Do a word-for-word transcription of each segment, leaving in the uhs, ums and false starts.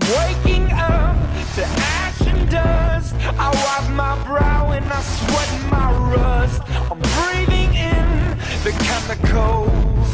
waking up to ash and dust. I wipe my brow and I sweat my rust. I'm breathing in the chemicals.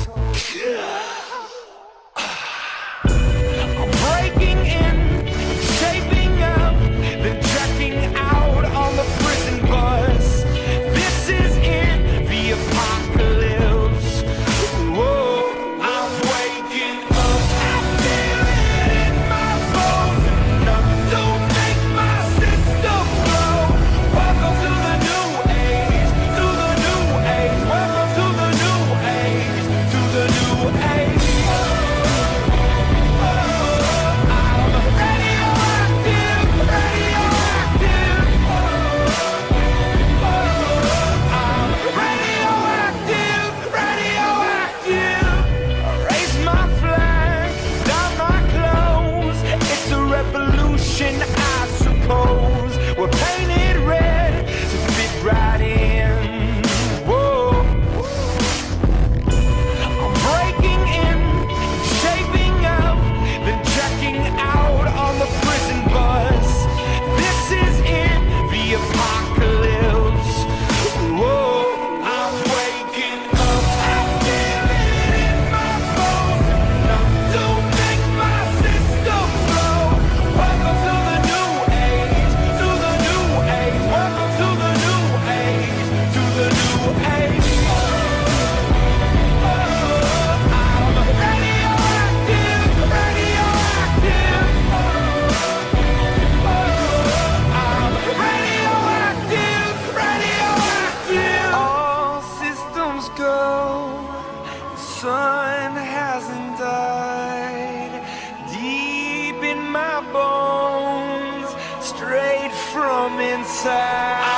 I'm breaking in, shaping up, then checking out on the prison bus. This is in the apocalypse. Whoa, I'm waking up. I feel it in my bones, enough to make my system blow. Welcome to the new age, to the new age. Welcome to the new age, to the new age. I suppose we're painted red to fit right in. Whoa, I'm breaking in, shaping up, then checking out on the prison bus. This is in the apocalypse. Whoa, I'm waking up. I feel it in my bones, enough to make my system blow. Welcome to the new age, to the new age. Welcome to the new age, to the new age. I'm radioactive, radioactive. I'm radioactive, radioactive. All systems go. The sun hasn't died. Deep in my bones, straight from inside.